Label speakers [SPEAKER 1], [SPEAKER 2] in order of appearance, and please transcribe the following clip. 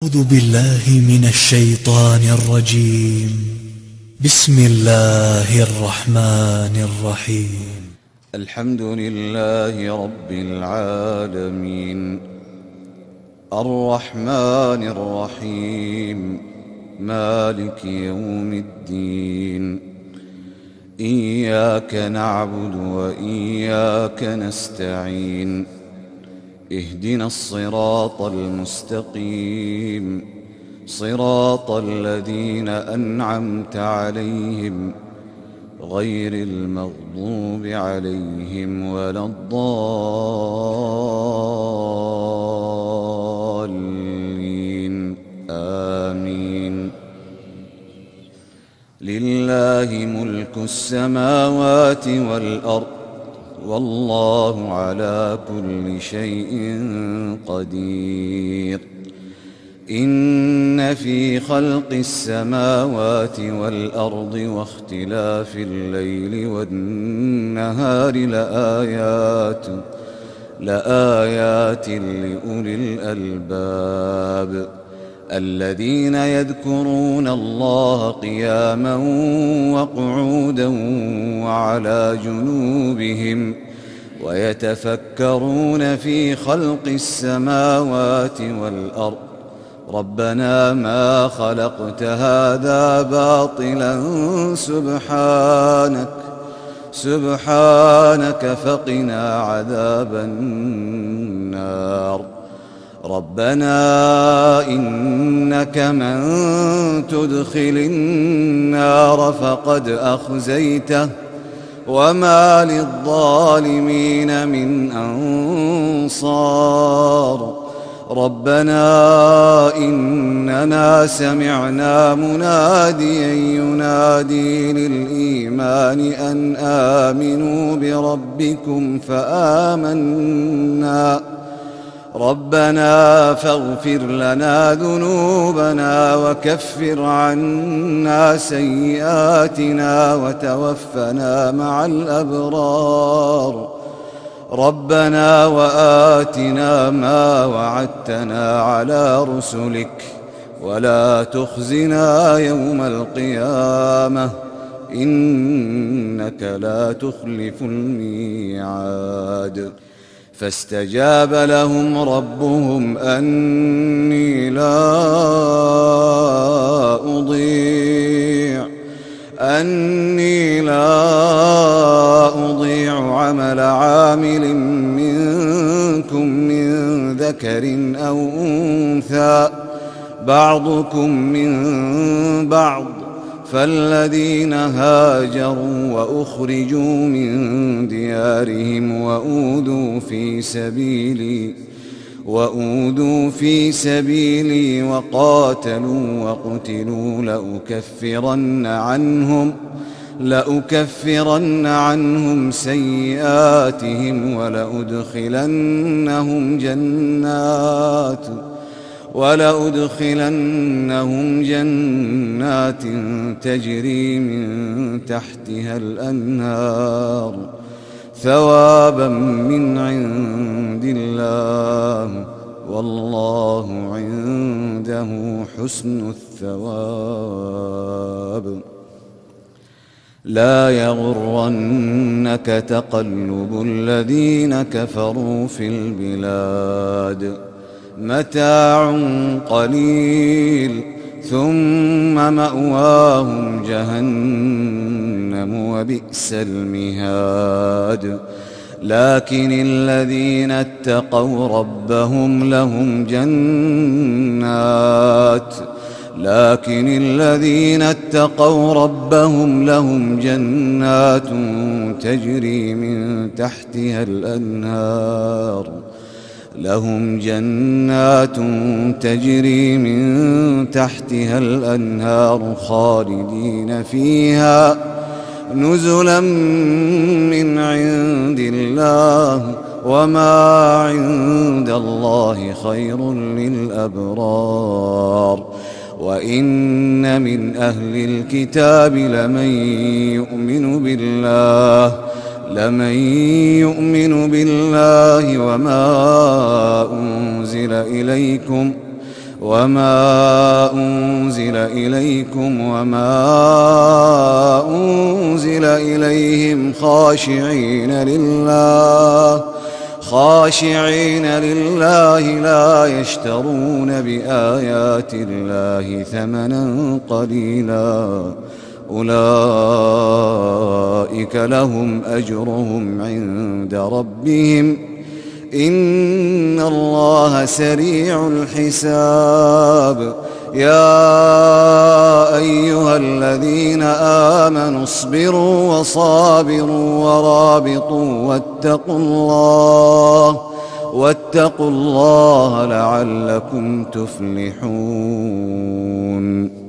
[SPEAKER 1] أعوذ بالله من الشيطان الرجيم. بسم الله الرحمن الرحيم.
[SPEAKER 2] الحمد لله رب العالمين، الرحمن الرحيم، مالك يوم الدين. إياك نعبد وإياك نستعين، اهدنا الصراط المستقيم، صراط الذين أنعمت عليهم غير المغضوب عليهم ولا الضالين، آمين. لله ملك السماوات والأرض، والله على كل شيء قدير. إن في خلق السماوات والأرض واختلاف الليل والنهار لآيات لأولي الألباب، الذين يذكرون الله قياما وقعودا وعلى جنوبهم ويتفكرون في خلق السماوات والأرض ربنا ما خلقت هذا باطلا سبحانك فقنا عذاب النار. ربنا إنك من تدخل النار فقد أخزيته وما للظالمين من أنصار. ربنا إننا سمعنا مناديا ينادي للإيمان أن آمنوا بربكم فآمنا. ربنا فاغفر لنا ذنوبنا وكفر عنا سيئاتنا وتوفنا مع الأبرار. ربنا وآتنا ما وعدتنا على رسلك ولا تخزنا يوم القيامة إنك لا تخلف الميعاد. فاستجاب لهم ربهم أني لا أضيع عمل عامل منكم من ذكر أو أنثى بعضكم من بعض، فالذين هاجروا وأخرجوا من ديارهم وأوذوا في سبيلي وقاتلوا وقتلوا لأكفرن عنهم سيئاتهم ولأدخلنهم جنات تجري من تحتها الأنهار ثوابا من عند الله، والله عنده حسن الثواب. لا يغرنك تقلب الذين كفروا في البلاد، متاع قليل ثم مأواهم جهنم وبئس المهاد. لكن الذين اتقوا ربهم لهم جنات تجري من تحتها الأنهار خالدين فيها نزلا من عند الله، وما عند الله خير للأبرار. وإن من أهل الكتاب لمن يؤمن بالله وما أنزل إليكم وما أنزل إليكم وما أنزل إليهم خاشعين لله لا يشترون بآيات الله ثمنا قليلا أولئك لهم أجرهم عند ربهم إن الله سريع الحساب يا أيها الذين آمنوا اصبروا وصابروا ورابطوا واتقوا الله لعلكم تفلحون.